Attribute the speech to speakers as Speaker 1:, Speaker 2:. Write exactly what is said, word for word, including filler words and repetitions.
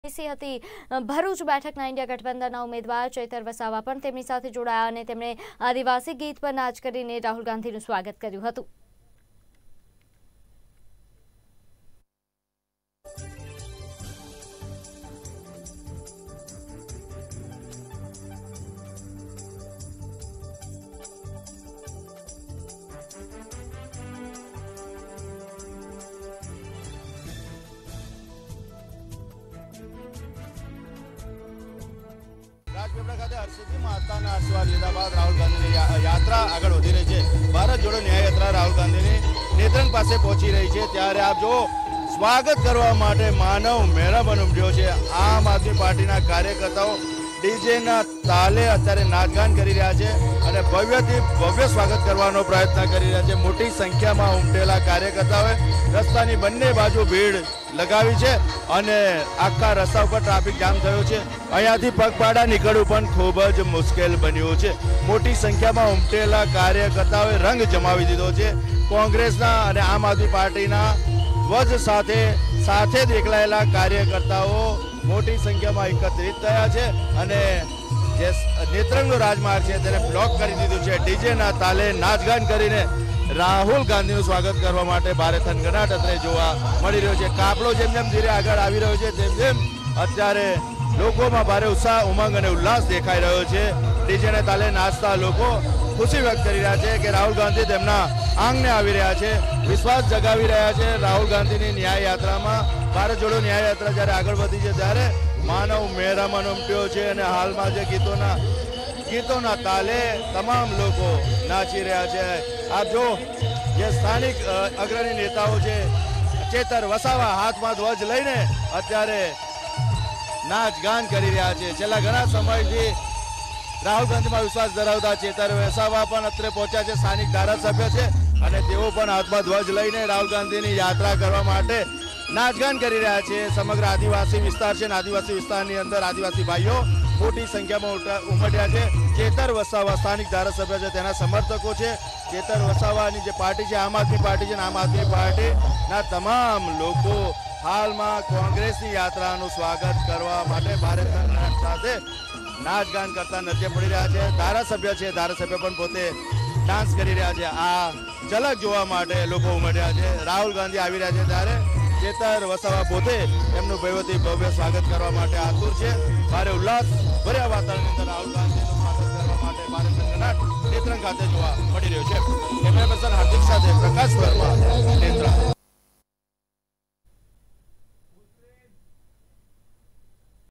Speaker 1: હતી ભરૂચ બેઠકના ઇન્ડિયા ગઠબંધનના ઉમેદવાર ચૈતર વસાવા પણ તેમની સાથે જોડાયા અને તેમણે આદિવાસી ગીત પર નાચ કરીને રાહુલ ગાંધીનું સ્વાગત કર્યું હતું।
Speaker 2: રાજપીપળા ખાતે હર્ષિદી માતાના આશીર્વાદ લીધા બાદ રાહુલ ગાંધીની યાત્રા આગળ વધી રહી છે। ભારત જોડો ન્યાય યાત્રા રાહુલ ગાંધીની નેત્રંગ પાસે પહોંચી રહી છે, ત્યારે આપ જો સ્વાગત કરવા માટે માનવ મેળાવન ઉમટ્યો છે। આમ આદમી પાર્ટીના કાર્યકર્તાઓ ડીજેના તાલે અત્યારે નાચગાન કરી રહ્યા છે અને ભવ્યથી ભવ્ય સ્વાગત કરવાનો પ્રયત્ન કરી રહ્યા છે। મોટી સંખ્યામાં ઉમટેલા કાર્યકર્તાઓએ રસ્તાની બંને બાજુ ભીડ લગાવી છે અને આખા રસ્તા ઉપર ટ્રાફિક જામ થયો છે। અહીંયાથી પગપાળા નીકળવું પણ ખૂબ જ મુશ્કેલ બન્યું છે। મોટી સંખ્યામાં ઉમટેલા કાર્યકર્તાઓએ રંગ જમાવી દીધો છે। કોંગ્રેસના અને આમ આદમી પાર્ટીના ધ્વજ સાથે સાથે દેખલાયેલા કાર્યકર્તાઓ મોટી સંખ્યામાં એકત્રિત થયા છે અને જે નેત્રંગનો રાજમાર્ગ છે તેને બ્લોક કરી દીધું છે। ડીજેના તાલે નાચગાન કરીને રાહુલ ગાંધીનું સ્વાગત કરવા માટે ભારે થનગનાટ અત્રે જોવા મળી રહ્યો છે। કાફલો જેમ જેમ ધીરે આગળ આવી રહ્યો છે તેમ તેમ અત્યારે લોકોમાં ભારે ઉત્સાહ, ઉમંગ અને ઉલ્લાસ દેખાઈ રહ્યો છે। ડીજેના તાલે નાચતા લોકો ખુશી વ્યક્ત કરી રહ્યા છે કે રાહુલ ગાંધી તેમના આંગણે આવી રહ્યા છે, વિશ્વાસ જગાવી રહ્યા છે। રાહુલ ગાંધીની ન્યાય યાત્રામાં ભારત જોડો ન્યાય યાત્રા જ્યારે આગળ વધી છે ત્યારે માનવ મેળામાં ઉમટ્યો છે અને હાલમાં જે ગીતોના ગીતોના તાલે તમામ લોકો નાચી રહ્યા છે। આપ જો જે સ્થાનિક અગ્રણી નેતાઓ છે, ચેતર વસાવા હાથમાં ધ્વજ લઈને અત્યારે નાચ ગાન કરી રહ્યા છે। છેલ્લા ઘણા સમયથી રાહુલ ગાંધીમાં વિશ્વાસ ધરાવતા ચેતર વસાવા પણ અત્રે પહોંચ્યા છે, સ્થાનિક ધારાસભ્ય છે અને તેઓ પણ હાથમાં ધ્વજ લઈને રાહુલ ગાંધીની યાત્રા કરવા માટે નાચગાન કરી રહ્યા છે। સમગ્ર આદિવાસી વિસ્તાર છે અને આદિવાસી વિસ્તારની અંદર આદિવાસી ભાઈઓ મોટી સંખ્યામાં ઉમટ્યા છે। ચેતર વસાવા સ્થાનિક ધારાસભ્ય છે, તેના સમર્થકો છે। ચેતર વસાવાની જે પાર્ટી છે આમ આદમી પાર્ટી છે, આમ આદમી પાર્ટીના તમામ લોકો હાલમાં કોંગ્રેસની યાત્રાનું સ્વાગત કરવા માટે ભારે સાથે નાચગાન કરતા નજરે પડી રહ્યા છે। ધારાસભ્ય છે, ધારાસભ્ય પણ પોતે ડાન્સ કરી રહ્યા છે। આ ઝલક જોવા માટે લોકો ઉમટ્યા છે। રાહુલ ગાંધી આવી રહ્યા છે ત્યારે ચેતર વસાવા પોતે એમનું ભવ્યથી ભવ્ય સ્વાગત કરવા માટે આતુર છે। ભારે ઉલ્લાસ ભર્યા વાતાવરણની અંદર રાહુલ ગાંધીનું સ્વાગત કરવા માટે ભારે થનગનાટ નેત્રંગ ખાતે જોવા મળી રહ્યો છે। કેમેરા પર્સન હાર્દિક સાથે પ્રકાશ વર્મા, નેત્રંગ।